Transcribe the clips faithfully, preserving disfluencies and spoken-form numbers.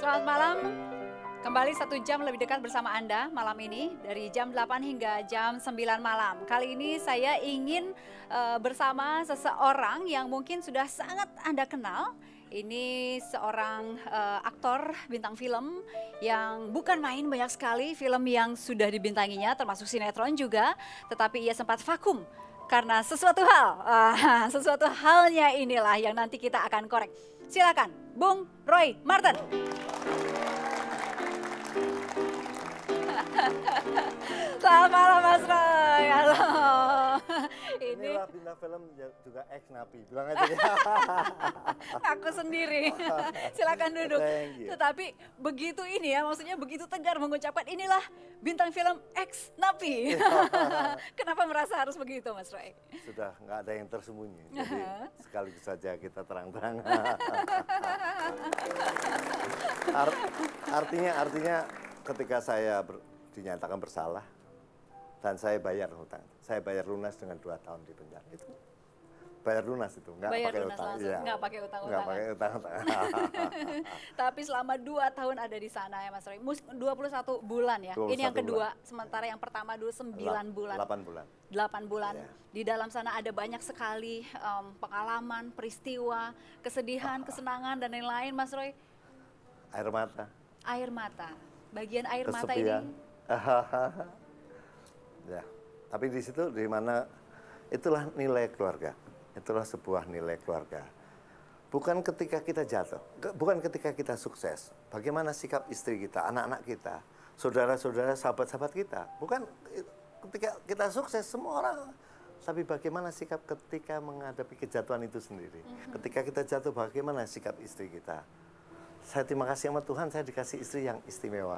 Selamat malam, kembali satu jam lebih dekat bersama Anda malam ini dari jam delapan hingga jam sembilan malam. Kali ini saya ingin uh, bersama seseorang yang mungkin sudah sangat Anda kenal. Ini seorang uh, aktor bintang film yang bukan main, banyak sekali film yang sudah dibintanginya termasuk sinetron juga. Tetapi ia sempat vakum karena sesuatu hal, uh, sesuatu halnya inilah yang nanti kita akan korek. Silakan, Bung Roy Marten. Selamat malam Mas Roy, halo. Ini Inilah bintang film juga ex napi, bilang aja ya. Aku sendiri, silakan duduk. Tetapi begitu ini ya, maksudnya begitu tegar mengucapkan inilah bintang film ex napi. Kenapa merasa harus begitu Mas Roy? Sudah nggak ada yang tersembunyi, jadi sekaligus saja kita terang-terang. Art, artinya, artinya ketika saya ber, dinyatakan bersalah dan saya bayar hutang, saya bayar lunas dengan dua tahun di penjara itu. Bayar lunas itu, nggak pakai utang. Iya. Nggak pakai utang-utangan. Nggak pakai utang. Tapi selama dua tahun ada di sana ya Mas Roy, dua puluh satu bulan ya. Ini yang kedua, bulan. Sementara yang pertama dulu sembilan bulan. delapan bulan. delapan bulan. Ya. Di dalam sana ada banyak sekali um, pengalaman, peristiwa, kesedihan, ah. kesenangan dan lain-lain Mas Roy. Air mata. Air mata. Bagian air Kesepian. mata ini. Ya, tapi di situ di mana itulah nilai keluarga. Itulah sebuah nilai keluarga. Bukan ketika kita jatuh, bukan ketika kita sukses. Bagaimana sikap istri kita, anak-anak kita, saudara-saudara, sahabat-sahabat kita. Bukan ketika kita sukses semua orang, tapi bagaimana sikap ketika menghadapi kejatuhan itu sendiri. Mm-hmm. Ketika kita jatuh, bagaimana sikap istri kita. Saya terima kasih sama Tuhan, saya dikasih istri yang istimewa.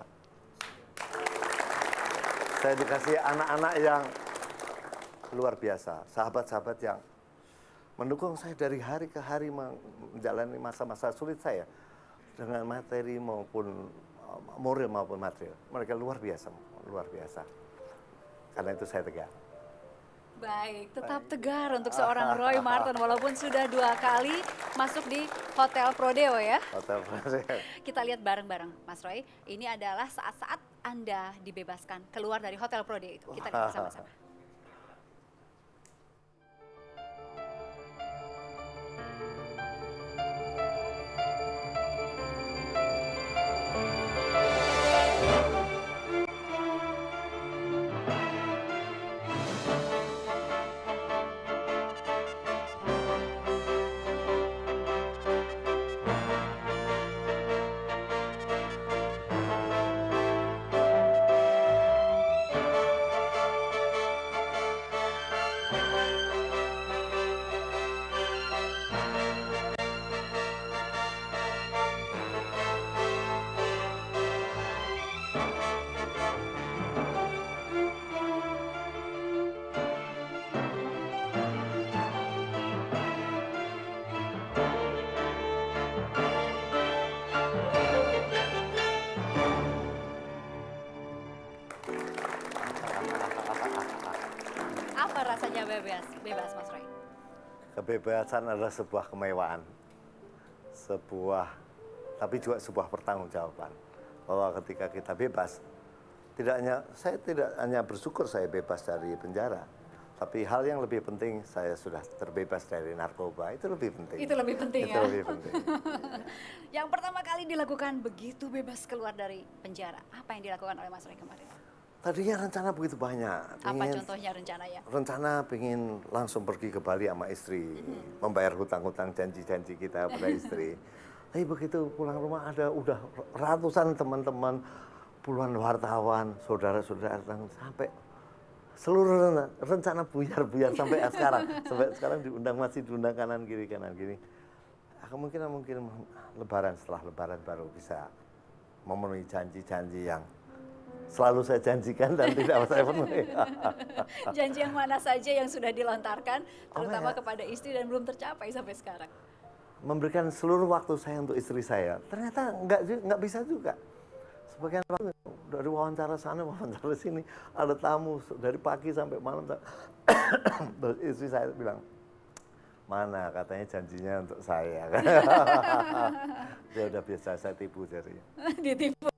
Saya dikasih anak-anak yang luar biasa, sahabat-sahabat yang mendukung saya dari hari ke hari menjalani masa-masa sulit saya dengan materi maupun moral maupun material. Mereka luar biasa, luar biasa. Karena itu saya tegar. Baik, tetap tegar untuk seorang Roy Marten walaupun sudah dua kali masuk di Hotel Prodeo ya. Hotel Prodeo. Kita lihat bareng-bareng Mas Roy, ini adalah saat-saat Anda dibebaskan keluar dari Hotel Prodeo itu. Kita lihat bersama-sama. Rasanya bebas, bebas Mas Roy. Kebebasan adalah sebuah kemewahan, sebuah, tapi juga sebuah pertanggungjawaban. Bahwa ketika kita bebas, tidak hanya saya tidak hanya bersyukur saya bebas dari penjara, tapi hal yang lebih penting saya sudah terbebas dari narkoba, itu lebih penting. Itu lebih penting itu ya. Lebih penting. Yang pertama kali dilakukan begitu bebas keluar dari penjara, apa yang dilakukan oleh Mas Roy kemarin? Tadinya rencana begitu banyak. Apa pengen, contohnya rencananya? Rencana pengen langsung pergi ke Bali sama istri, mm-hmm. membayar hutang-hutang janji-janji kita pada istri. Tapi begitu pulang rumah ada udah ratusan teman-teman, puluhan wartawan, saudara-saudara sampai seluruh rencana buyar-buyar sampai sekarang. Sampai sekarang diundang masih diundang kanan kiri kanan kiri. Kemungkinan mungkin Lebaran setelah Lebaran baru bisa memenuhi janji-janji yang selalu saya janjikan dan tidak saya penuhi. Janji yang mana saja yang sudah dilontarkan, terutama oh, ya. kepada istri dan belum tercapai sampai sekarang? Memberikan seluruh waktu saya untuk istri saya. Ternyata nggak nggak bisa juga. Sebagian waktu dari wawancara sana, wawancara sini, ada tamu dari pagi sampai malam. Istri saya bilang, Mana katanya janjinya untuk saya. Dia udah biasa saya tipu jadi. Ditipu.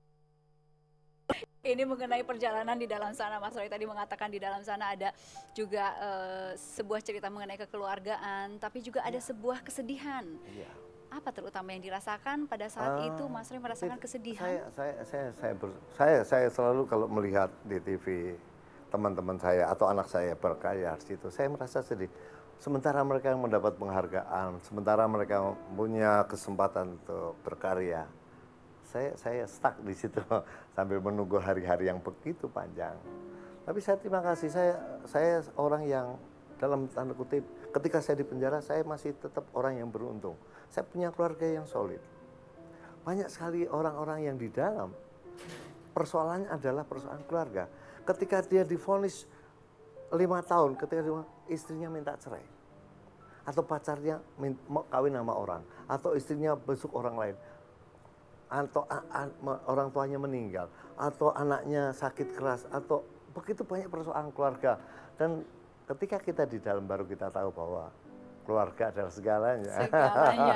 Ini mengenai perjalanan di dalam sana, Mas Roy tadi mengatakan di dalam sana ada juga uh, sebuah cerita mengenai kekeluargaan, tapi juga ada sebuah kesedihan. Iya. Apa terutama yang dirasakan pada saat uh, itu, Mas Roy merasakan kesedihan? Saya saya saya saya, ber, saya saya selalu kalau melihat di T V teman-teman saya atau anak saya berkarya di situ, saya merasa sedih. Sementara mereka mendapat penghargaan, sementara mereka punya kesempatan untuk berkarya. Saya saya stuck di situ sambil menunggu hari-hari yang begitu panjang. Tapi saya terima kasih, saya saya orang yang dalam tanda kutip ketika saya di penjara saya masih tetap orang yang beruntung. Saya punya keluarga yang solid. Banyak sekali orang-orang yang di dalam persoalannya adalah persoalan keluarga. Ketika dia divonis lima tahun, ketika dia, istrinya minta cerai, atau pacarnya mau kawin sama orang, atau istrinya besuk orang lain, atau a, a, orang tuanya meninggal, atau anaknya sakit keras, atau begitu banyak persoalan keluarga. Dan ketika kita di dalam baru kita tahu bahwa keluarga adalah segalanya. Segalanya.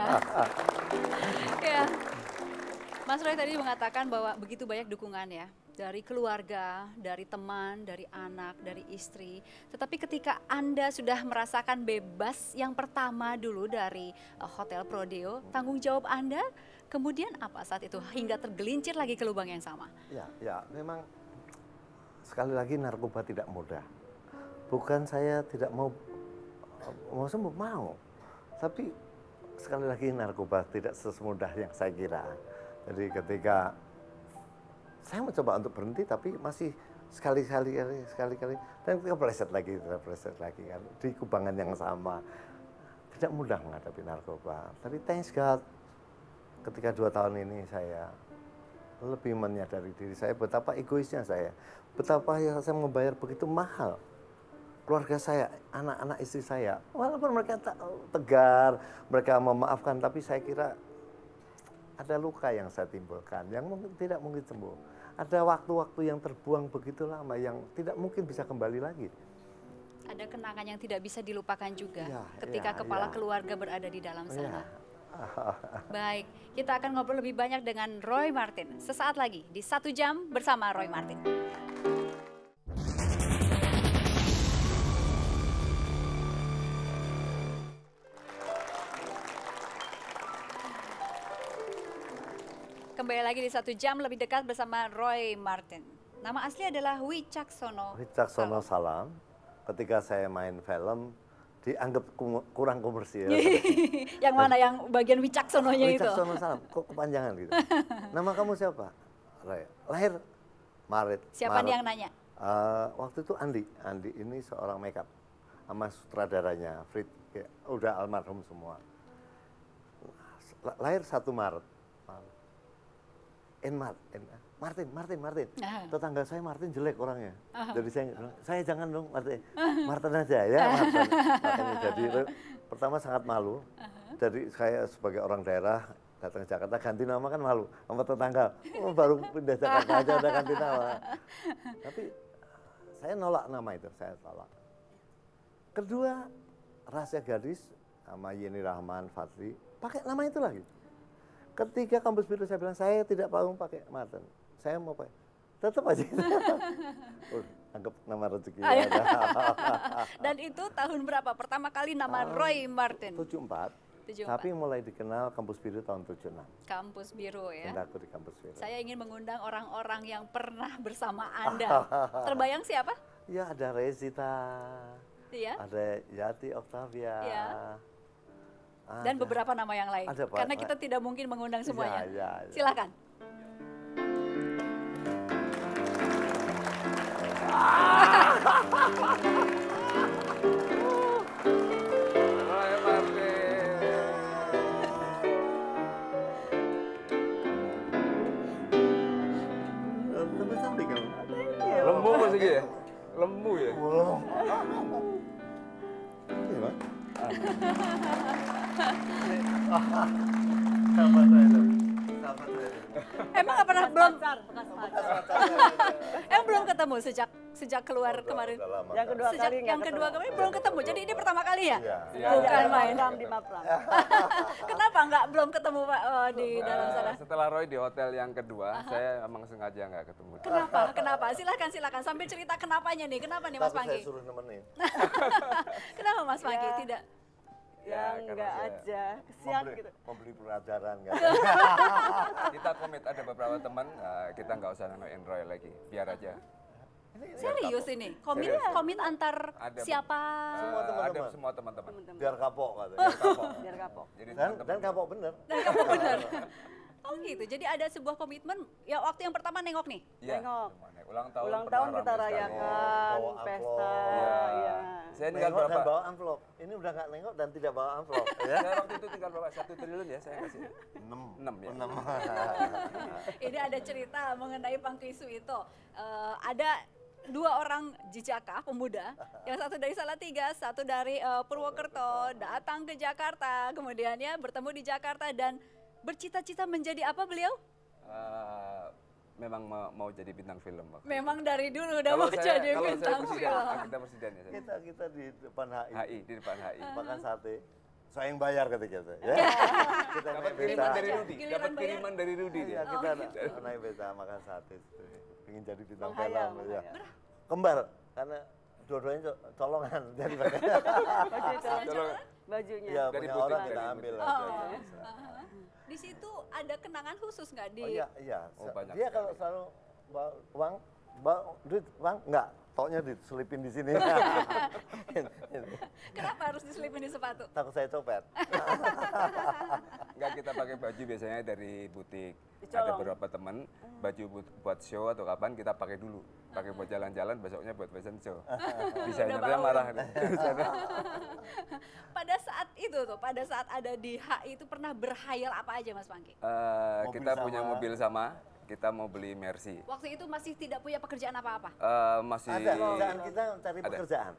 Ya. Mas Roy tadi mengatakan bahwa begitu banyak dukungan ya, dari keluarga, dari teman, dari anak, dari istri. Tetapi ketika Anda sudah merasakan bebas yang pertama dulu dari uh, Hotel Prodeo, tanggung jawab Anda kemudian apa saat itu hingga tergelincir lagi ke lubang yang sama? Ya, ya, memang sekali lagi narkoba tidak mudah. Bukan saya tidak mau mau sembuh, mau. Tapi sekali lagi narkoba tidak semudah yang saya kira. Jadi ketika saya mencoba untuk berhenti tapi masih sekali-kali sekali-kali dan kepleset lagi, kepleset lagi kan di kubangan yang sama. Tidak mudah menghadapi narkoba. Tapi thanks God, ketika dua tahun ini saya lebih menyadari diri saya betapa egoisnya saya, betapa ya saya membayar begitu mahal keluarga saya, anak-anak istri saya. Walaupun mereka tegar, mereka memaafkan, tapi saya kira ada luka yang saya timbulkan, yang mungkin tidak mungkin sembuh. Ada waktu-waktu yang terbuang begitu lama, yang tidak mungkin bisa kembali lagi. Ada kenangan yang tidak bisa dilupakan juga ya, ketika ya, kepala ya. keluarga berada di dalam sana. Ya. Baik, kita akan ngobrol lebih banyak dengan Roy Martin sesaat lagi di Satu Jam bersama Roy Martin. Kembali lagi di Satu Jam lebih dekat bersama Roy Martin. Nama asli adalah Wicaksono. Wicaksono Salam. Ketika saya main film dianggap kurang komersil. Yang mana yang bagian Wicaksononya itu? Wicaksono Salam, kok kepanjangan gitu. Nama kamu siapa? Roy. Lahir Maret. Siapa Maret. nih yang nanya? Uh, waktu itu Andi. Andi ini seorang makeup sama sutradaranya Frit. Ya, udah almarhum semua. Lahir satu Maret. En Mart, en, Martin, Martin, Martin. Aha. Tetangga saya Martin jelek orangnya. Aha. Jadi saya, saya jangan dong Martin, Martin aja ya. Martin. Makanya jadi pertama sangat malu. Aha. Jadi saya sebagai orang daerah datang ke Jakarta ganti nama kan malu sama tetangga. Oh, baru pindah Jakarta aja udah ganti nama. Tapi saya nolak nama itu, saya tolak. Kedua, Rahasia Gadis sama Yeni Rahman, Fadli pakai nama itu lagi. Ketika Kampus Biru saya bilang saya tidak mau pakai Martin, saya mau pakai, tetap aja. Oh, anggap nama rezeki. Dan itu tahun berapa? Pertama kali nama uh, Roy Martin? tujuh empat. Tapi mulai dikenal Kampus Biru tahun tujuh enam. Kampus Biru ya. Pindah di Kampus Biru. Saya ingin mengundang orang-orang yang pernah bersama Anda. Terbayang siapa? Ya ada Rezita. Iya. Ada Yati Octavia. Iya. Dan ada beberapa nama yang lain, ada, karena kita tidak mungkin mengundang semuanya. Ya, ya, ya. Silakan. Lembu masih ya? Lembu ya? Sahabat saya itu. Emang nggak pernah belum? Emang belum ketemu ketemu sejak sejak keluar Udah- kemarin? udah lama, Yang Kak. kedua Sejak kali nggak yang kedua ketemu. kemarin belum ketemu. Jadi ini pertama kali ya? Iya. Iya. Bukan Iya, main. Mapram di Mapram. Kenapa nggak belum ketemu Pak eh, di dalam Eh, sana? setelah Roy di hotel yang kedua, saya emang sengaja nggak ketemu. Kenapa? Kenapa? Silakan silakan sambil cerita kenapanya nih. Kenapa nih Mas Takut saya Pangki? suruh nemenin. Kenapa Mas Pangki Ya. tidak? Ya, Yang karena enggak saya- aja, kesian Membeli, gitu. membeli pelajaran kan. Kita komit ada beberapa teman, eh, kita nggak usah namain Roy lagi, biar aja. Serius ini? Komit Serius. komit antar Ada, siapa? Eh, Semua teman-teman. Ada semua teman-teman. Teman-teman. Biar kapok katanya. Biar kapok. Biar kapok. Jadi Dan, teman-teman- dan kapok bener. Dan kamu benar. Oh gitu. Jadi ada sebuah komitmen. Ya waktu yang pertama nengok nih. Iya, Tengok. semuanya. Ulang tahun. Ulang pernah tahun rame kita sekali. rayakan, Bawa pesta. amplop. Iya. Iya. Saya tinggal Nengok dan berapa? bawa amplop. Ini udah nggak nengok dan tidak bawa amplop. Ya. Saya waktu itu tinggal bawa satu triliun ya, saya kasih. Enam. Enam ya. Enam. Ini ada cerita mengenai Pangki Suito. Eh, ada dua orang jejaka pemuda, yang satu dari Salatiga, satu dari eh, Purwokerto, datang ke Jakarta, kemudian ya bertemu di Jakarta dan bercita-cita menjadi apa beliau? Eh, memang mau, mau jadi bintang film. Waktu. Memang dari dulu udah Kalau mau saya- jadi kalau saya bintang presiden, film. ah, kita presiden ya. Saya. Kita kita di depan H I. H I di depan H I. Makan sate. Saya yang bayar ketika itu. Ya. kita Dapat naik kiriman beca. dari Rudi, Giliran dapat bayar. kiriman dari Rudi Iya, dia. kita naik beca makan sate. Ingin jadi bintang Menghayal, film. Ya. menghayal. Kembar karena dua-duanya co- colongan jadi pakai. Baju colong- Kalau bajunya. Ya Dari punya butik, orang dari kita butik. ambil Oh. aja. Di situ ada kenangan khusus nggak di? Oh iya, iya. Oh, banyak Dia sekali. kalau selalu bawa uang, bawa duit, uang, enggak. Toknya diselipin di sini. Kenapa harus diselipin di sepatu? Takut saya copet. Enggak, kita pakai baju biasanya dari butik. Dicolong. Ada beberapa teman baju buat, buat show atau kapan kita pakai dulu. Pakai buat jalan-jalan, besoknya buat fashion show. Desainernya bau. marah. Pada saat itu tuh, pada saat ada di H I itu pernah berhayal apa aja Mas Pangki? Eh, Mobil kita sama. punya mobil sama, kita mau beli Mercy. Waktu itu masih tidak punya pekerjaan apa-apa. Eh, masih Ada pekerjaan kita cari Ada. pekerjaan.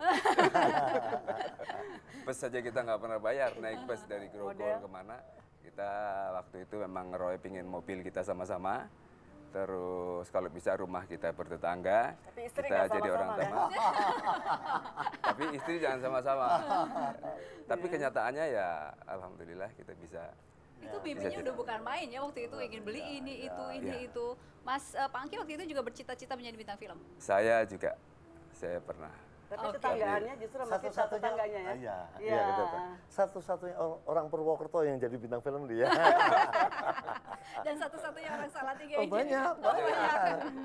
bus saja kita nggak pernah bayar, naik bus dari Grogol Model. kemana. Kita waktu itu memang Roy pingin mobil kita sama-sama. Terus kalau bisa rumah kita bertetangga, Tapi istri kita nggak jadi orang sama-sama, kan? tua. Tapi istri jangan sama-sama. Tapi kenyataannya ya alhamdulillah kita bisa. Itu mimpinya Bisa udah bukan main ya waktu itu ingin beli ini itu ini Iya. itu. Mas eh, Pangki waktu itu juga bercita-cita menjadi bintang film. Saya juga, saya pernah. Tapi Oke. tetanggaannya justru sama kita Satu-satunya, tetangganya ya. Ah, iya, Iya. iya, gitu, tuh. Satu-satunya or- orang Purwokerto yang jadi bintang film dia. Dan satu-satunya orang Salatiga Oh, yang jadi- banyak, Oh, banyak.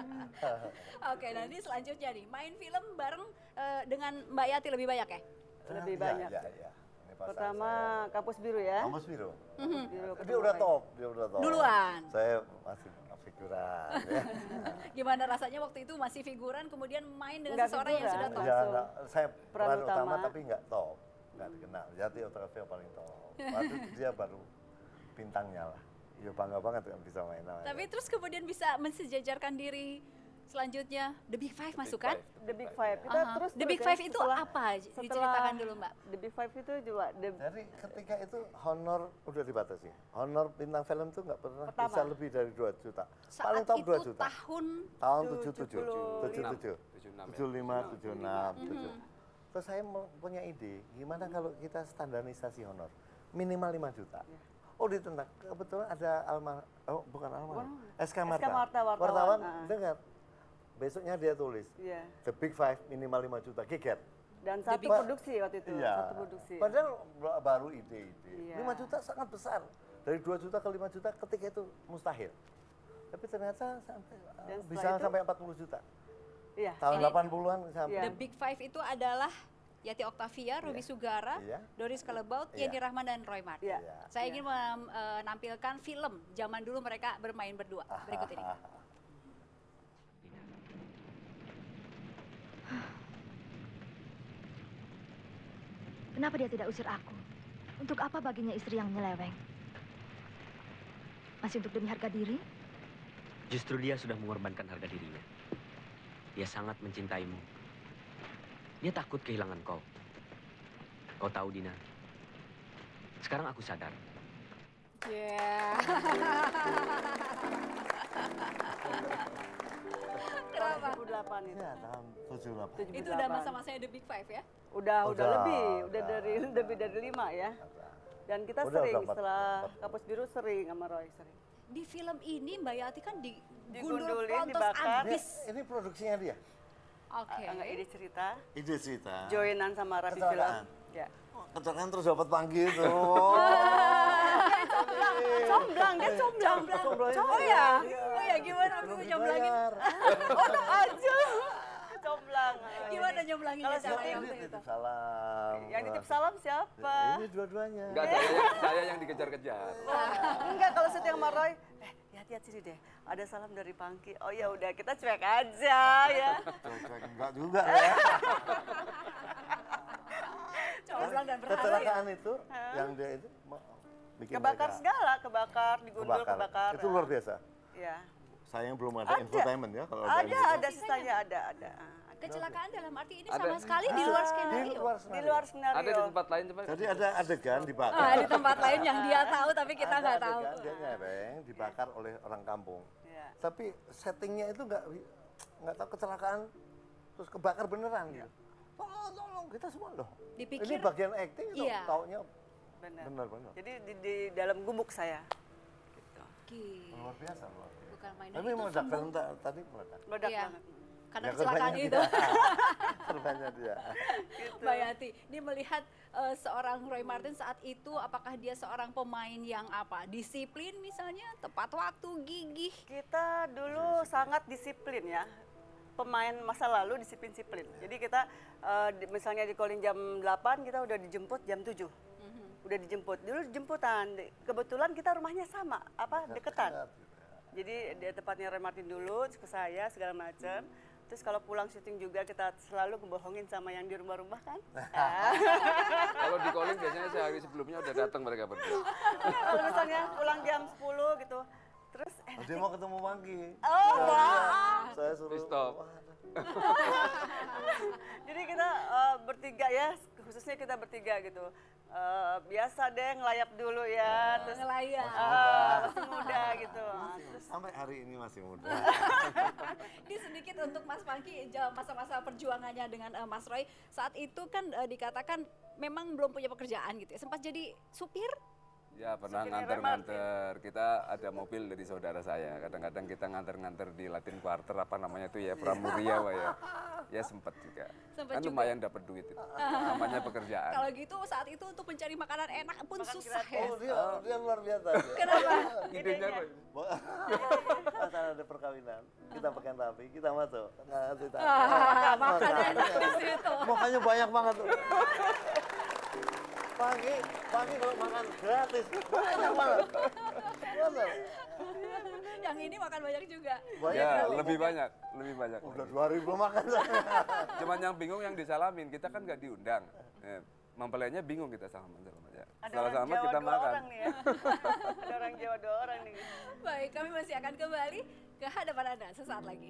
Oke, nanti selanjutnya nih main film bareng eh, dengan Mbak Yati lebih banyak ya? Lebih Iya, banyak. iya, iya. Ini pasangan Pertama saya. kampus biru ya. Kampus biru. Kampus biru. Dia ketemu udah Ray. top, dia udah top. Duluan. Saya masih figuran. Ya. Gimana rasanya waktu itu masih figuran kemudian main dengan Nggak seseorang yang figuran. sudah top? Ya, Langsung enggak, saya peran peran utama, utama. tapi nggak top, nggak dikenal. Yati Octavia paling top. Waktu itu dia baru bintangnya lah. Ya bangga banget kan bisa main sama Tapi dia. terus kemudian bisa mensejajarkan diri selanjutnya The Big Five masuk kan? The Big Five. Kita Aha. terus The terus Big ya, Five itu setelah- apa? setelah Diceritakan dulu Mbak. The Big Five itu juga the, Jadi ketika itu honor udah dibatasi. Honor bintang film tuh nggak pernah Pertama. bisa lebih dari dua juta. Saat Paling top itu dua juta. tahun Tahun tujuh tujuh tujuh, puluh tujuh lima. tujuh, tujuh enam ya? tujuh lima, tujuh enam, tujuh. Terus saya mau- punya ide, gimana kalau kita standarisasi honor minimal lima juta. Oh ditentang, kebetulan ada Alma, oh bukan Alma, S K Marta. S K Marta, wartawan. Wartawan Ah. dengar, besoknya dia tulis, Iya. The Big Five minimal lima juta, geger. Dan satu Big- produksi waktu itu, Iya. satu produksi. Padahal ba- baru ide-ide. Iya. lima juta sangat besar. Dari dua juta ke lima juta ketika itu mustahil. Tapi ternyata sampai uh, Dan bisa setelah itu- sampai empat puluh juta. Iya. Tahun Ini- delapan puluhan sampai. Iya. The Big Five itu adalah Yati Octavia, Robi Sugara, Iya. Doris Kelebaut, Iya. Yeni Rahman dan Roy Mart. Iya. Iya. Saya Iya. ingin menampilkan film zaman dulu mereka bermain berdua. Berikut ini. Kenapa dia tidak usir aku? Untuk apa baginya istri yang menyeleweng? Masih untuk demi harga diri? Justru dia sudah mengorbankan harga dirinya. Dia sangat mencintaimu. Dia takut kehilangan kau. Kau tahu, Dina. Sekarang aku sadar. Yeah. Kenapa? dua ribu delapan itu. Iya, tahun tujuh puluh delapan. tujuh puluh Itu udah delapan. masa-masanya The Big Five ya? Udah, udah, Udah, lebih, udah, udah. dari lebih dari lima ya. Dan kita Udah, sering udah empat- setelah empat. Kapus Biru sering sama Roy sering. Di film ini Mbak Yati kan digundul Digundulin, prontos dibakar. Ini, abis. ini produksinya dia. Oke. Enggak ide cerita, Ide cerita. joinan sama Rapi Film. Kecelakaan. Ya. Kecelakaan terus dapat panggil itu. Comblang, dia comblang. Comblang. Oh ya? Oh ya gimana aku Belum nyomblangin? dibayar. Oh, tak aja. Comblang. Gimana nyomblangin Kalau caranya syuting waktu Ini itu? titip salam. Yang titip salam siapa? Ini dua-duanya. Enggak, saya, yang- saya yang dikejar-kejar. Enggak, kalau syuting sama Roy, eh hati-hati sini deh. Ada salam dari Pangki. Oh ya udah, kita cuek aja ya. Cuek enggak juga ya. Comblang dan berhala. Kecelakaan itu yang dia itu ma- bikin Kebakar mereka segala, kebakar, digundul, kebakar. Itu luar biasa. Ya. Sayang belum ada, Ada. infotainment ya kalau ada. Ada, infotainment. ada sisanya, ada, ada. ada. Kecelakaan dalam arti ini Ada. sama sekali di luar Di skenario. luar Di skenario. luar skenario. Ada di tempat lain coba. Jadi ada adegan dibakar. Ah, di tempat lain yang dia tahu tapi kita Ada nggak tahu. adegan, dia nyereng dibakar oleh orang kampung. Ya. Tapi settingnya itu nggak nggak tahu kecelakaan terus kebakar beneran gitu. Tolong, tolong kita semua loh. Dipikir- Ini bagian acting itu Iya. taunya Benar. benar-benar. Jadi di, di dalam gumuk saya. Gitu. Gila, Luar biasa luar biasa. bukan main. Dan Tapi itu meledak sombong. film ta- tadi meledak. Meledak Iya. banget. Karena Ya, kecelakaan korbannya itu. dia. Korbannya dia. Mbak Yati, ini melihat eh, seorang Roy Marten saat itu, apakah dia seorang pemain yang apa? Disiplin misalnya, tepat waktu, gigih. Kita dulu sangat disiplin ya. Pemain masa lalu disiplin-disiplin. Jadi kita eh, di- misalnya di calling jam delapan, kita udah dijemput jam tujuh. Udah dijemput. Dulu jemputan. Kebetulan kita rumahnya sama, apa deketan. Jadi dia tepatnya Roy Marten dulu ke saya segala macam. Terus kalau pulang syuting juga kita selalu ngebohongin sama yang di rumah-rumah kan. Ah. Kalau di calling biasanya sehari sebelumnya udah datang mereka berdua. Kalau misalnya pulang jam sepuluh gitu. Terus eh Dia mau ketemu Pangki. oh Saya- wah. Saya suruh. Please stop. Jadi kita eh, bertiga ya, khususnya kita bertiga gitu. Eh, biasa deh ngelayap dulu ya, terus Ngelayap. eh, masih muda gitu. Ah, terus Sampai hari ini masih muda. Ini sedikit untuk Mas Pangki, ja- masa-masa perjuangannya dengan eh, Mas Roy. Saat itu kan eh, dikatakan memang belum punya pekerjaan gitu ya. Sempat jadi supir? Ya pernah Supirnya nganter-nganter. Kita ada mobil dari saudara saya. Kadang-kadang kita nganter-nganter di Latin Quarter apa namanya itu ya Pramuria Pak ya. Ya sempat juga. Sempat Kan juga. lumayan dapat duit itu. Namanya pekerjaan. Kalau gitu saat itu untuk mencari makanan enak pun Makan susah gratis. ya. Oh dia, dia luar biasa. dia. Kenapa? Idenya Pak. Asal ada perkawinan, kita pakai rapi, kita masuk. Nggak cerita. Ah, makannya di situ. Makanya banyak banget tuh. Pagi, pagi kalau makan gratis, banyak banget. Bener. Yang ini makan banyak juga. Banyak Ya kali. lebih banyak, lebih banyak. Udah dua ribu makan saya. Cuman yang bingung yang disalamin, kita kan nggak diundang. Eh, mempelainya bingung kita salaman salaman aja. ada Salah orang salaman Jawa kita dua makan. orang nih ya. Ada orang Jawa dua orang nih. Baik, kami masih akan kembali ke hadapan Anda sesaat lagi.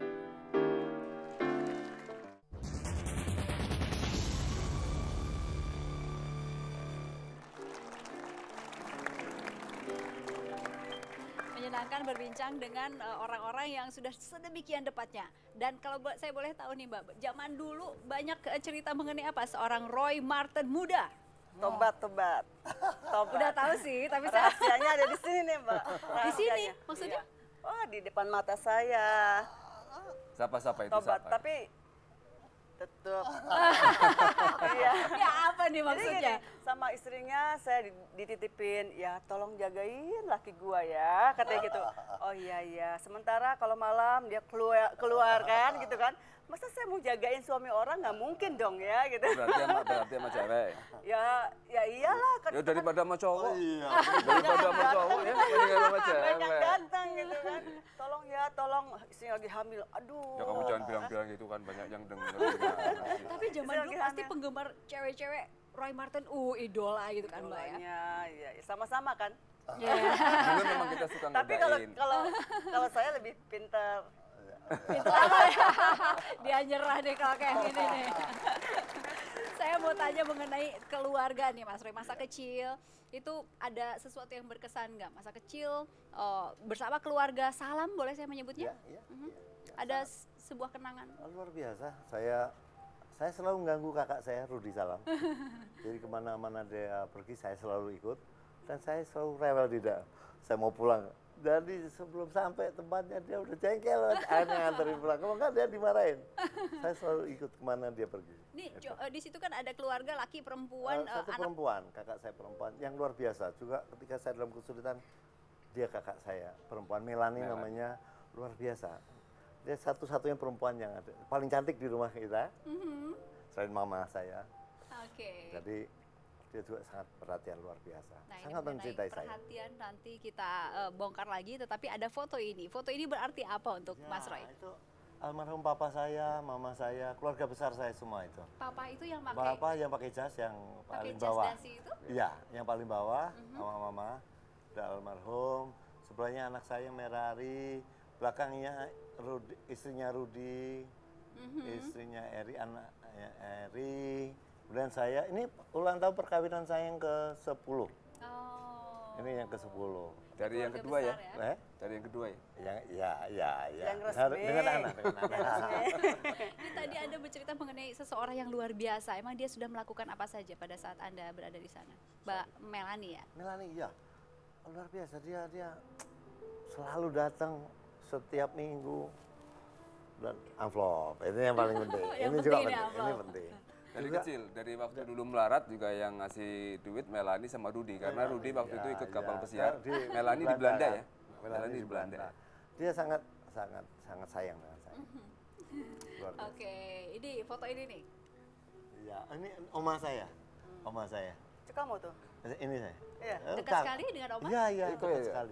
Menyenangkan berbincang dengan eh, orang-orang yang sudah sedemikian depannya. Dan kalau bo- saya boleh tahu nih Mbak, zaman dulu banyak eh, cerita mengenai apa seorang Roy Marten muda. Tobat, tobat. Tobat. Udah tahu sih, tapi saya Rahasianya ada di sini nih, Mbak. Di sini, Rahasianya. maksudnya? Iya. Oh, di depan mata saya. Siapa-siapa itu Tobat, siapa? tapi tetap. Iya. ya apa nih Jadi maksudnya? gini, sama istrinya saya di- dititipin, ya tolong jagain laki gua ya, katanya gitu. Oh iya iya. Sementara kalau malam dia keluar keluar kan gitu kan. Masa saya mau jagain suami orang nggak mungkin dong ya gitu. Berarti sama, berarti sama cewek. Ya ya iyalah kan. Ya daripada sama cowok. Iya. Daripada sama cowok ya, mendingan sama banyak cewek. datang gitu kan. Tolong ya, tolong istrinya lagi hamil. Aduh. Ya kamu jangan bilang-bilang gitu kan, banyak yang denger. Tapi zaman Bisa dulu lagi pasti hamil. penggemar cewek-cewek Roy Marten, uh idola gitu kan Mbak ya. Idolanya, iya, iya, sama-sama kan. Ya. Dulu memang kita suka Tapi kalau ngodain. kalau kalau saya lebih pintar. Itu apa ya? Dia nyerah deh kalau kayak gini nih. Saya mau tanya mengenai keluarga nih Mas Roy, masa kecil itu ada sesuatu yang berkesan nggak? Masa kecil eh, bersama keluarga, salam boleh saya menyebutnya? Iya, iya. Mhm. Ada s- sebuah kenangan. Oh, luar biasa. Saya saya selalu mengganggu kakak saya, Rudi Salam. Jadi kemana-mana dia pergi, saya selalu ikut. Dan saya selalu rewel tidak. Saya mau pulang. Jadi sebelum sampai tempatnya dia udah jengkel, akhirnya nganterin pulang. Kalau enggak dia dimarahin. Saya selalu ikut kemana dia pergi. Nih Jo, eh, di situ kan ada keluarga laki perempuan, Eh, eh, satu anak. perempuan, kakak saya perempuan yang luar biasa. Juga ketika saya dalam kesulitan, dia kakak saya perempuan, Melani Melani. namanya, luar biasa. Dia satu-satunya perempuan yang ada, paling cantik di rumah kita, Mhm. selain mama saya. Oke. Jadi dia juga sangat perhatian luar biasa, Nah, ini sangat mengenai mencintai saya. perhatian nanti kita eh, bongkar lagi, tetapi ada foto ini. Foto ini berarti apa untuk Ya, Mas Roy? itu almarhum papa saya, mama saya, keluarga besar saya semua itu. Papa itu yang pakai Bapak yang pakai jas yang pakai paling jas bawah. dasi itu? Iya, yang paling bawah Mhm. sama mama, udah almarhum. Sebelahnya anak saya Merari, belakangnya Rudi, istrinya Rudi, Mhm. istrinya Eri, anaknya Eri. Kemudian saya, ini ulang tahun perkawinan saya yang ke sepuluh. Oh. Ini yang ke sepuluh. Dari yang Keluarga kedua ya? besar Eh? Dari yang kedua ya? Yang ya, ya, ya. Yang resmi. Harus dengan anak, dengan anak. Ini tadi Anda bercerita mengenai seseorang yang luar biasa. Emang dia sudah melakukan apa saja pada saat Anda berada di sana? Mbak Melani ya? Melani, iya. Luar biasa, dia dia selalu datang setiap minggu dan amplop. Ini yang paling penting. Yang ini penting juga ini penting. Ini amplop. penting. Dari Juga- kecil, dari waktu dulu melarat juga yang ngasih duit Melani sama Rudi. Karena Rudi waktu itu Ya, ikut ya. kapal pesiar. Di Melani di Belanda kan? ya? Melani di Belanda ya? Dia sangat sangat sangat sayang dengan saya. Luar biasa. Oke, ini foto ini nih. Iya, ini oma saya. Oma saya. Itu kamu tuh. Ini saya. Iya. Eh, Dekat Kak. sekali dengan oma? Iya, iya, Itu dekat ya? sekali.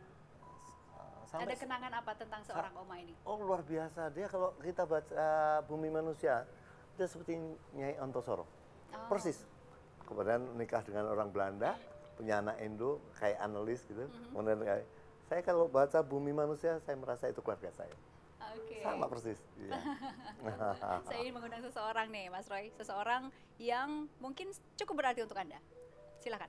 Sampai Ada kenangan apa tentang seorang oma ini? Oh luar biasa, dia kalau kita baca Bumi Manusia, dia seperti Nyai Ontosoro, Oh. persis. Kemudian nikah dengan orang Belanda, punya anak Indo, kayak analis gitu. Mhm. Kemudian kayak, saya kalau baca Bumi Manusia, saya merasa itu keluarga saya. Oke. Sama persis. Iya. Saya ingin mengundang seseorang nih, Mas Roy. Seseorang yang mungkin cukup berarti untuk Anda. Silakan.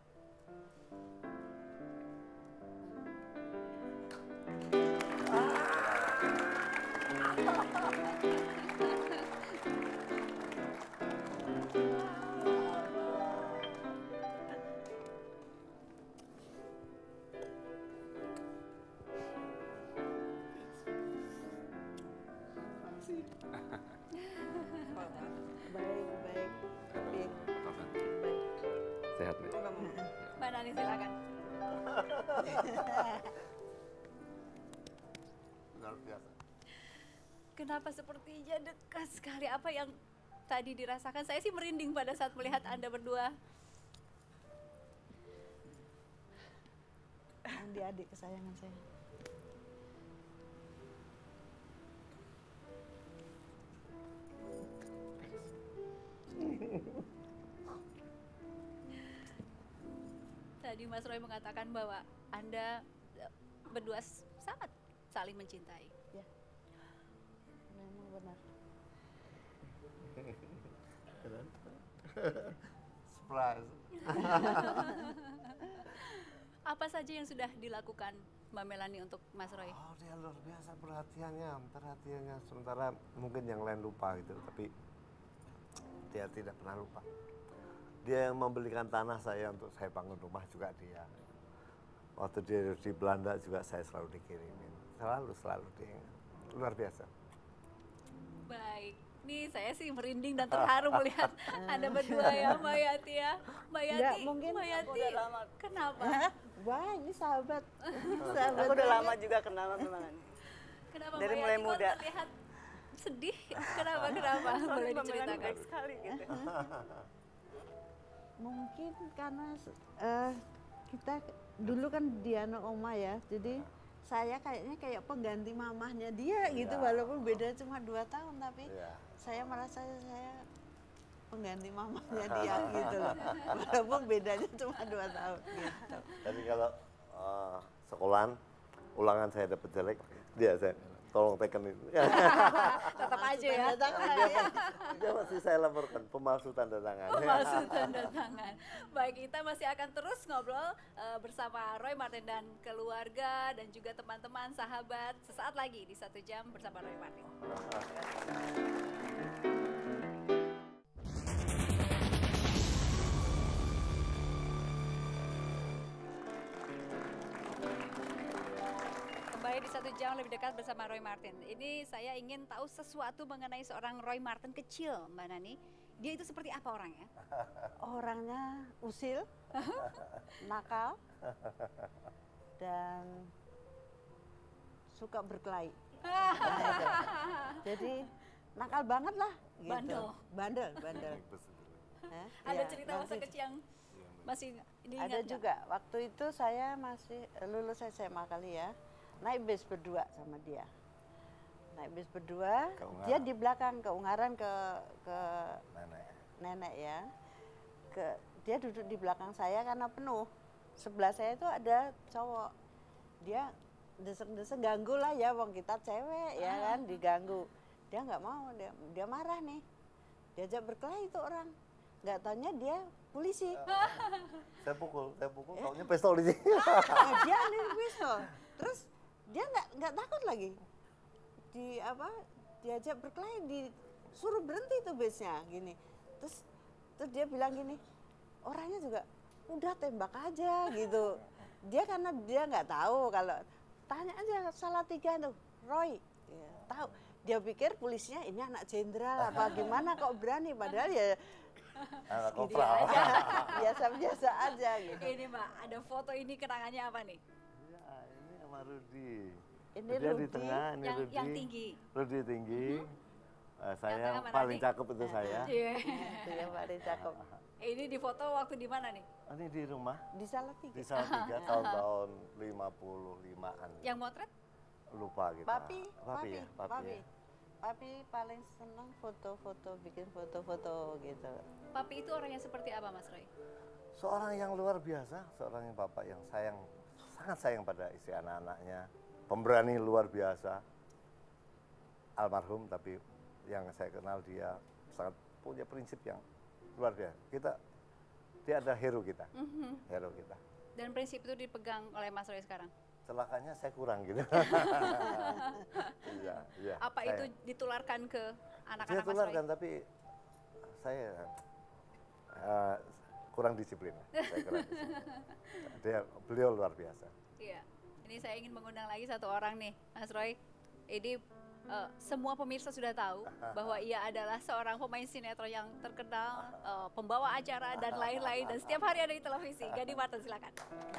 Baik, baik. Baik. Sehat nih. Mbak Nani silakan. Luar biasa. Kenapa sepertinya dekat sekali apa yang tadi dirasakan? Saya sih merinding pada saat melihat Anda berdua. Andi adik kesayangan saya. Tadi Mas Roy mengatakan bahwa Anda eh, berdua s- sangat saling mencintai. Memang benar. Surprise. Apa saja yang sudah dilakukan Mbak Melani untuk Mas Roy? Oh dia luar biasa perhatiannya, perhatiannya. Sementara mungkin yang lain lupa gitu, tapi dia tidak pernah lupa. Dia yang membelikan tanah saya untuk saya bangun rumah juga dia. Waktu dia di Belanda juga saya selalu dikirimin. Selalu, selalu dia. Luar biasa. Baik, nih saya sih merinding dan terharu melihat Anda berdua ya Mbak Yati ya. Mbak Yati, Nggak, mungkin Mbak Aku Yati, udah lama. kenapa? Wah, ini sahabat. sahabat Aku udah banget. lama juga kenal sama Melani. Kenapa Dari Mbak mulai Yati kok muda. terlihat sedih? Kenapa, kenapa? Soalnya Boleh Mbak Melani diceritakan. baik sekali gitu. Mungkin karena eh, kita dulu kan dia anak oma ya, jadi saya kayaknya kayak pengganti mamahnya dia gitu, Iya. walaupun beda cuma dua tahun, tapi Iya. saya merasa saya pengganti mamahnya dia gitu loh, walaupun bedanya cuma dua tahun gitu. Jadi kalau eh, sekolahan ulangan saya dapat jelek, dia saya tolong teken itu. Tetap aja ya. Tanda tangan ya. Dia masih saya laporkan pemalsu tanda tangan. Pemalsu tanda tangan. Baik, kita masih akan terus ngobrol uh, bersama Roy Martin dan keluarga dan juga teman-teman sahabat sesaat lagi di Satu Jam bersama Roy Martin. Kembali di Satu Jam lebih dekat bersama Roy Martin. Ini saya ingin tahu sesuatu mengenai seorang Roy Martin kecil, Mbak Nani. Dia itu seperti apa orangnya? Orangnya usil, nakal, dan suka berkelahi. Nah, itu. Jadi nakal banget lah. Gitu. Bandel. Bandel, bandel. Hah? Ada Iya, cerita masa nanti- kecil yang masih diingat Ada nggak? juga. Waktu itu saya masih lulus S M A kali ya. Naik bis berdua sama dia. Naik bis berdua, Ke Ungaran. dia di belakang ke Ungaran ke ke Nenek. nenek ya. Ke dia duduk di belakang saya karena penuh. Sebelah saya itu ada cowok. Dia desek-desek ganggu lah ya, wong kita cewek ya kan, diganggu. Dia nggak mau, dia dia marah nih. Diajak berkelahi itu orang. Nggak taunya dia polisi. Saya pukul, saya pukul, taunya pistol di sini. Eh, dia ambil pistol. Terus dia nggak nggak takut lagi. Di apa? Diajak berkelahi, disuruh berhenti tuh busnya gini. Terus terus dia bilang gini, orangnya juga udah tembak aja gitu. Dia karena dia nggak tahu kalau tanya aja salah tiga tuh, Roy. Ya, tahu. Dia pikir polisinya ini anak jenderal apa gimana kok berani, padahal ya Anak Gitu kopral. aja. biasa-biasa aja gitu. Ini Mbak, ada foto ini kenangannya apa nih? Ya, ini sama Rudi. Ini Dia di Rudi, tengah, ini yang, Rudi. yang tinggi. Rudi tinggi. Eh, saya tengah yang mana paling nih? cakep itu saya. Iya. Itu yang paling cakep. Ini di foto waktu di mana nih? Ini di rumah, Di Salatiga. di Salatiga tahun-tahun lima puluh limaan. Yang motret? Lupa kita. Papi, Papi papi, ya, papi, papi. ya. Papi paling senang foto-foto, bikin foto-foto gitu. Papi itu orangnya seperti apa, Mas Roy? Seorang yang luar biasa, seorang yang bapak yang sayang, sangat sayang pada istri anak-anaknya, pemberani luar biasa, almarhum tapi yang saya kenal dia sangat punya prinsip yang luar biasa. Kita, dia ada hero kita, hero kita. Dan prinsip itu dipegang oleh Mas Roy sekarang? Celakanya saya kurang gitu. Iya, iya. Apa saya- itu ditularkan ke Dia anak-anak Mas Roy? tularkan tapi saya eh, kurang disiplin. Saya kurang disiplin. Dia, beliau luar biasa. Iya. Ini saya ingin mengundang lagi satu orang nih, Mas Roy. Ini eh, semua pemirsa sudah tahu bahwa ia adalah seorang pemain sinetron yang terkenal, eh, pembawa acara dan lain-lain, dan setiap hari ada di televisi. Gading Martin, silakan.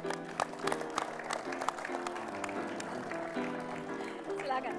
Silakan.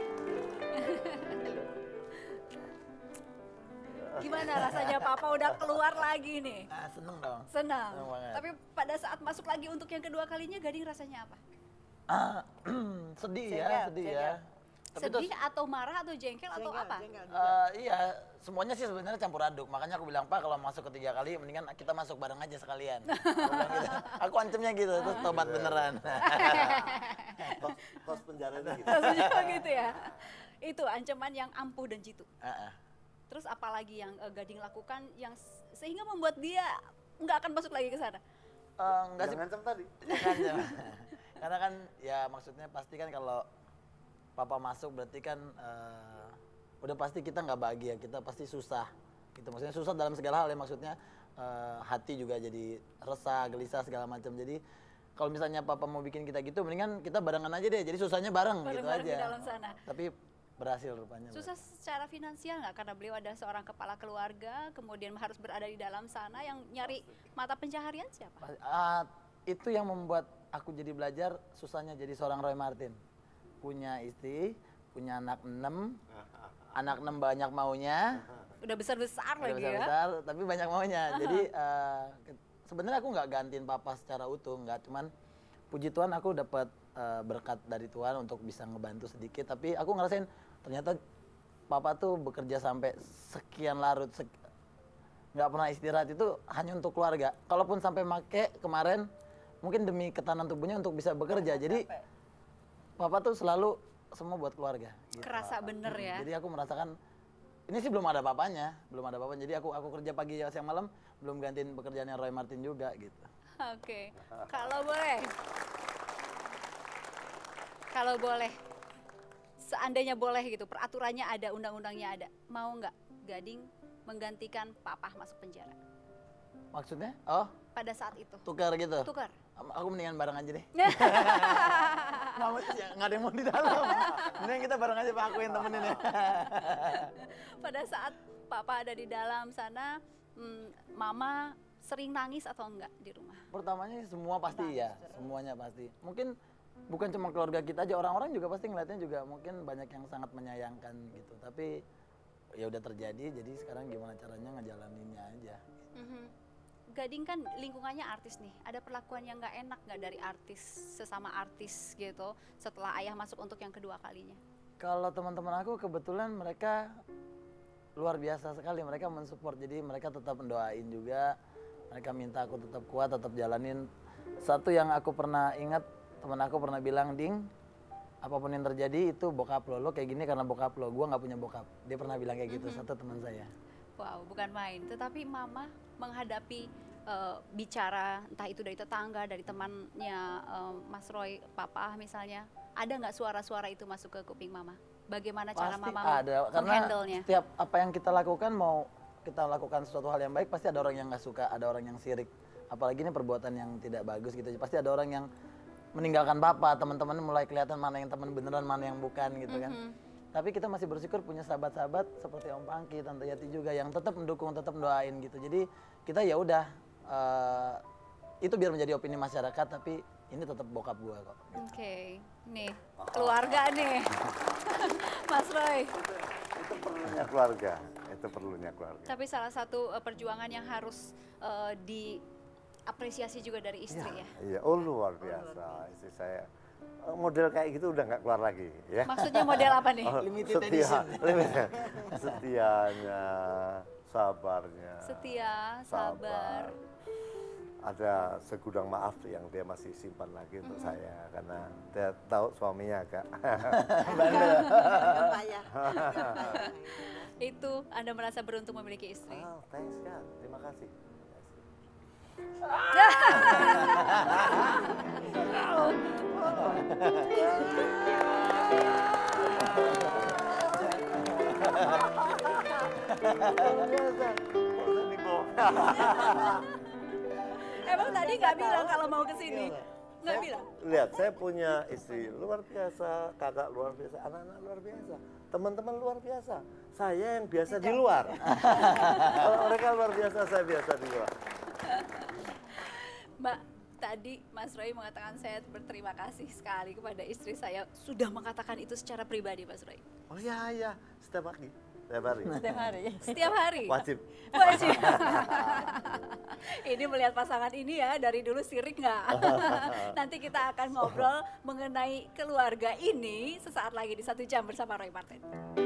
Gimana rasanya Papa udah keluar lagi nih? Ah, seneng dong. Senang. Senang banget. Tapi pada saat masuk lagi untuk yang kedua kalinya, Gading rasanya apa? Ah, sedih ya, Jengkel, sedih jengkel. ya. Tapi Sedih terus, atau marah atau jengkel atau Jengkel, apa? jengkel juga. eh, iya, semuanya sih sebenarnya campur aduk. Makanya aku bilang, Pak, kalau masuk ketiga kali, mendingan kita masuk bareng aja sekalian. Aku bilang gitu. Aku ancamnya gitu, terus tobat beneran. Kos, kos penjaranya gitu. Maksudnya gitu ya. Itu ancaman yang ampuh dan jitu. Ah, ah. Terus apalagi yang eh, Gading lakukan yang s- sehingga membuat dia nggak akan masuk lagi ke sana? Eh, enggak sih, Yang ngancam tadi. Makanya. Karena kan ya maksudnya pasti kan kalau papa masuk berarti kan eh, udah pasti kita nggak bahagia, kita pasti susah. Gitu maksudnya susah dalam segala hal ya, maksudnya eh, hati juga jadi resah, gelisah segala macam. Jadi kalau misalnya papa mau bikin kita gitu, mendingan kita barengan aja deh. Jadi susahnya bareng, gitu Bareng-bareng aja. di dalam sana. Tapi berhasil rupanya. Susah secara finansial nggak? Karena beliau ada seorang kepala keluarga, kemudian harus berada di dalam sana, yang nyari mata pencaharian siapa? Ah, itu yang membuat aku jadi belajar susahnya jadi seorang Roy Martin. Punya istri, punya anak enam, anak enam banyak maunya, Udah besar-besar udah lagi ya. besar-besar, tapi banyak maunya. Jadi eh, ke- sebenarnya aku nggak gantiin papa secara utuh, nggak, cuman puji Tuhan aku dapat eh, berkat dari Tuhan untuk bisa ngebantu sedikit. Tapi aku ngerasain ternyata papa tuh bekerja sampai sekian larut, sek- nggak pernah istirahat, itu hanya untuk keluarga. Kalaupun sampai make kemarin, mungkin demi ketahanan tubuhnya untuk bisa bekerja. Jadi papa tuh selalu semua buat keluarga. Gitu. Kerasa bener ya. Jadi aku merasakan ini sih belum ada apa-apanya, belum ada apa-apa. Jadi aku aku kerja pagi siang malam, belum gantiin pekerjaannya Roy Martin juga gitu. Oke, kalau boleh, kalau boleh, seandainya boleh gitu, peraturannya ada, undang-undangnya ada, mau nggak Gading menggantikan Papa masuk penjara? Maksudnya? Oh, Pada saat itu. tukar gitu? Tukar. Aku mendingan bareng aja deh. Nggak mau, ya, nggak ada yang mau di dalam. Mending kita bareng aja Pak, aku yang temenin ya. Pada saat Papa ada di dalam sana, hmm, Mama sering nangis atau enggak di rumah? Pertamanya semua pasti ya, semuanya pasti. Mungkin bukan cuma keluarga kita aja, orang-orang juga pasti ngeliatnya juga mungkin banyak yang sangat menyayangkan gitu. Tapi ya udah terjadi, jadi sekarang gimana caranya ngejalaninnya aja. Mhm. Gading kan lingkungannya artis nih, ada perlakuan yang nggak enak nggak dari artis, sesama artis gitu, setelah ayah masuk untuk yang kedua kalinya? Kalau teman-teman aku kebetulan mereka luar biasa sekali, mereka mensupport, jadi mereka tetap mendoain juga, mereka minta aku tetap kuat, tetap jalanin. Satu yang aku pernah ingat, teman aku pernah bilang, Ding, apapun yang terjadi itu bokap lo, lo kayak gini karena bokap lo, gue nggak punya bokap. Dia pernah bilang kayak gitu, satu teman saya. Wow, bukan main. Tetapi Mama menghadapi uh, bicara entah itu dari tetangga, dari temannya uh, Mas Roy, Papa misalnya, ada nggak suara-suara itu masuk ke kuping Mama? Bagaimana cara Pasti Mama ada, karena menghandle-nya? setiap apa yang kita lakukan, mau kita lakukan sesuatu hal yang baik, pasti ada orang yang nggak suka, ada orang yang sirik. Apalagi ini perbuatan yang tidak bagus gitu, pasti ada orang yang meninggalkan Papa, teman-teman mulai kelihatan mana yang teman beneran, mana yang bukan gitu kan. Mhm. Tapi kita masih bersyukur punya sahabat-sahabat seperti Om Pangki, Tante Yati juga yang tetap mendukung, tetap doain gitu. Jadi kita ya udah uh, itu biar menjadi opini masyarakat, tapi ini tetap bokap gua kok. Gitu. Oke, okay. Nih keluarga nih, Mas Roy. Itu perlunya keluarga, itu perlunya keluarga. Tapi salah satu uh, perjuangan yang harus uh, diapresiasi juga dari istri ya. Iya, oh luar biasa. Istri saya model kayak gitu udah nggak keluar lagi ya. Maksudnya model apa nih? Oh, Limited setia, edition. limited. Setianya, sabarnya. Setia, sabar. Ada segudang maaf yang dia masih simpan lagi untuk mm-hmm. saya karena dia tahu suaminya agak bandel. Payah. Itu Anda merasa beruntung memiliki istri. Oh, thanks God. Terima kasih. Emang tadi nggak bilang kalau mau ke sini? Nggak bilang? Lihat, saya punya istri luar biasa, kakak luar biasa, anak-anak luar biasa, teman-teman luar biasa. Saya yang biasa di luar. Kalau mereka luar biasa, saya biasa di luar. Mbak, tadi Mas Roy mengatakan saya berterima kasih sekali kepada istri saya sudah mengatakan itu secara pribadi, Mas Roy. Oh iya, iya, setiap pagi. Setiap hari. Setiap hari. Setiap hari. Wajib. Wajib. Ini melihat pasangan ini ya dari dulu sirik nggak? Nanti kita akan ngobrol mengenai keluarga ini sesaat lagi di Satu Jam bersama Roy Martin.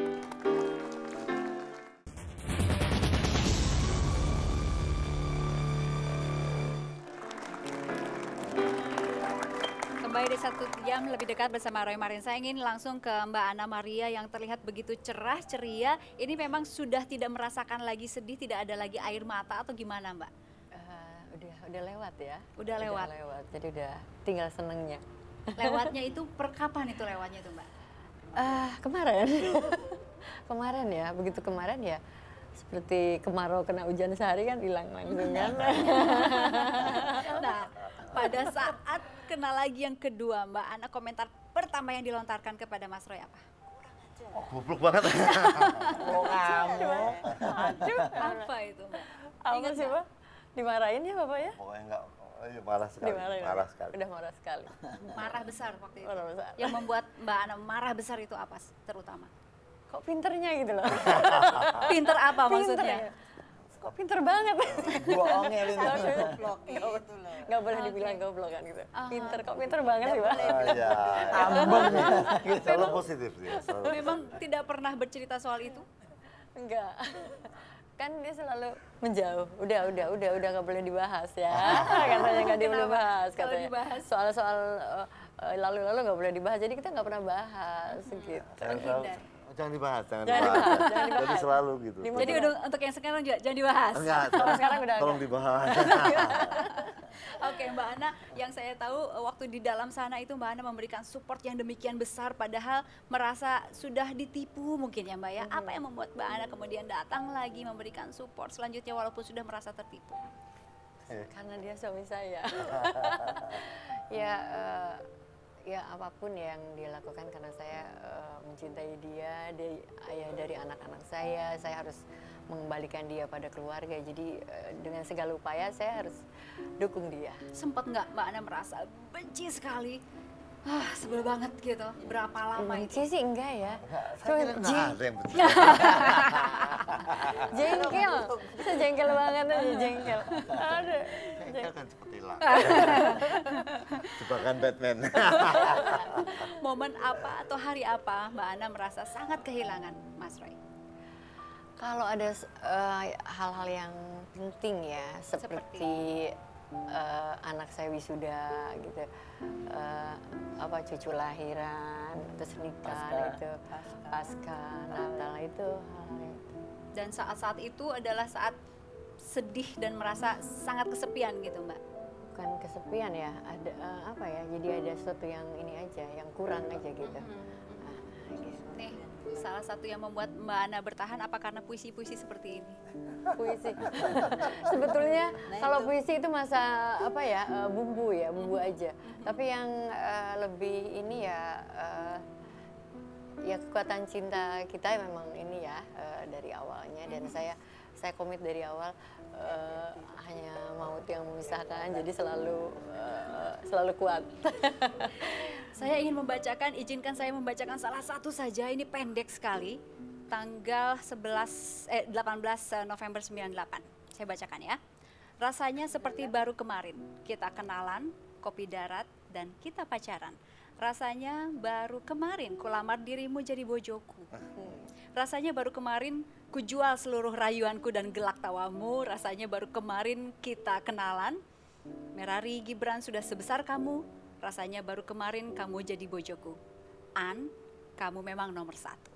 Kembali di Satu Jam lebih dekat bersama Roy Martin. Saya ingin langsung ke Mbak Ana Maria yang terlihat begitu cerah, ceria. Ini memang sudah tidak merasakan lagi sedih, tidak ada lagi air mata atau gimana Mbak? Uh, udah udah lewat ya. Udah lewat. Udah lewat. Jadi udah tinggal senengnya. Lewatnya itu per kapan itu lewatnya itu Mbak? Uh, kemarin. Kemarin ya, begitu kemarin ya. Seperti kemarau kena hujan sehari kan hilang langsung kan. Nah, pada saat kenal lagi yang kedua, Mbak Ana, komentar pertama yang dilontarkan kepada Mas Roy apa? Oh, goblok banget. Oh kamu. Aduh, apa itu Mbak? apa Ingat sih nggak? Pak? Dimarahin ya Bapak ya? Pokoknya enggak, oh, iya, marah sekali. Dimarahin. Marah sekali. Udah marah sekali. Marah besar waktu itu. Marah besar. Yang membuat Mbak Ana marah besar itu apa terutama? Kok pinternya gitu loh. Pinter apa Pinter maksudnya? ya? Kok pinter banget. Bohongnya Lin. Goblok gitu loh. Nggak boleh dibilang goblok kan gitu. Pinter, kok pinter banget sih Pak? Oh, iya. Ambon. Selalu positif dia. Selalu. Memang tidak pernah bercerita soal itu? Enggak. Kan dia selalu menjauh. Udah, udah, udah, udah nggak boleh dibahas ya. Katanya nggak dia boleh Kenapa? bahas Kalau katanya. dibahas? Soal-soal uh, eh, lalu-lalu nggak boleh dibahas. Jadi kita nggak pernah bahas gitu. Jangan, selalu, jangan dibahas, jangan, Jangan dibahas. dibahas, jangan dibahas. Jadi selalu gitu. Jadi udah, untuk yang sekarang juga jangan dibahas. Enggak, Kalau sekarang udah tolong enggak. dibahas. Oke Mbak Ana, yang saya tahu eh, waktu di dalam sana itu Mbak Ana memberikan support yang demikian besar padahal merasa sudah ditipu mungkin ya Mbak ya. Apa yang membuat Mbak Ana kemudian datang lagi memberikan support selanjutnya walaupun sudah merasa tertipu? Karena dia suami saya. ya, eh, ya apapun yang dia lakukan karena saya eh, mencintai dia, dia ayah dari anak-anak saya, saya harus mengembalikan dia pada keluarga. Jadi eh, dengan segala upaya saya harus dukung dia. Sempat nggak Mbak Ana merasa benci sekali? Ah, sebel banget gitu. Berapa lama itu? Benci sih enggak ya. Saya Cuma kira jeng- nggak ada yang betul. jengkel. Saya jengkel banget aja jengkel. Ada. Jengkel kan cepet hilang. Jebakan Batman. Momen apa atau hari apa Mbak Ana merasa sangat kehilangan Mas Roy? Kalau ada eh, hal-hal yang penting ya, seperti, eh, anak saya wisuda gitu, eh, apa cucu lahiran, terus nikah itu, pasca Natal itu hal-hal yang Dan saat-saat itu adalah saat sedih dan merasa sangat kesepian gitu Mbak. bukan kesepian ya, ada eh, apa ya, jadi ada sesuatu yang ini aja, yang kurang aja gitu. Ah, gitu. Nih, salah satu yang membuat Mbak Ana bertahan apa karena puisi-puisi seperti ini? Puisi. Sebetulnya kalau puisi itu masa apa ya, eh, bumbu ya, bumbu aja. Tapi yang eh, lebih ini ya, eh, ya kekuatan cinta kita memang ini ya eh, dari awalnya, dan saya saya komit dari awal eh, hanya maut yang memisahkan, jadi selalu eh, selalu kuat. Saya ingin membacakan, izinkan saya membacakan salah satu saja, ini pendek sekali. Tanggal sebelas, eh, delapan belas November sembilan puluh delapan. Saya bacakan ya. Rasanya seperti baru kemarin, kita kenalan, kopi darat, dan kita pacaran. Rasanya baru kemarin kulamar dirimu jadi bojoku. Rasanya baru kemarin kujual seluruh rayuanku dan gelak tawamu. Rasanya baru kemarin kita kenalan. Merari Gibran sudah sebesar kamu. Rasanya baru kemarin kamu jadi bojoku. An, kamu memang nomor satu.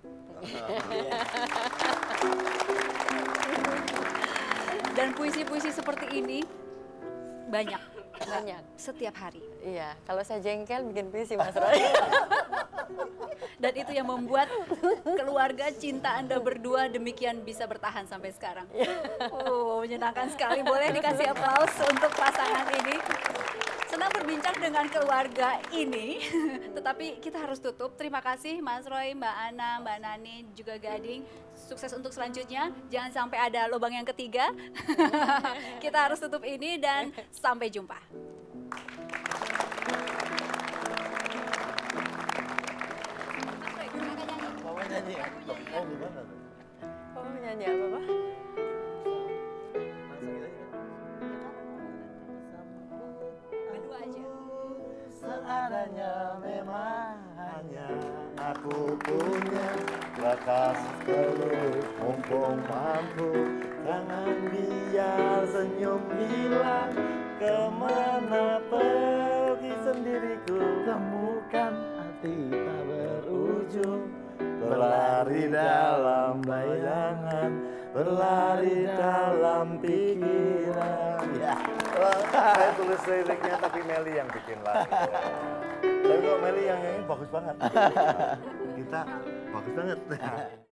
Dan puisi-puisi seperti ini banyak. Banyak. Setiap hari. Iya, kalau saya jengkel bikin puisi Mas Roy. Dan itu yang membuat keluarga cinta Anda berdua demikian bisa bertahan sampai sekarang. Oh, menyenangkan sekali. Boleh dikasih aplaus untuk pasangan ini. Senang berbincang dengan keluarga ini, tetapi kita harus tutup. Terima kasih Mas Roy, Mbak Ana, Mbak Nani, juga Gading. Sukses untuk selanjutnya. Jangan sampai ada lubang yang ketiga. Kita harus tutup ini dan sampai jumpa. Mau nyanyi ya? Oh, gimana? Oh, nyanyi apa, Pak? Berdua aja. Seadanya memang hanya aku punya bakas peluk mumpung mampu. Jangan biar senyum hilang, kemana pergi sendiriku. Temukan hati tak berujung, berlari dalam bayangan, berlari dalam pikiran. Ya. Saya tulis liriknya tapi Meli yang bikin lagu. Tapi kok Meli yang nyanyi bagus banget. Kita bagus banget.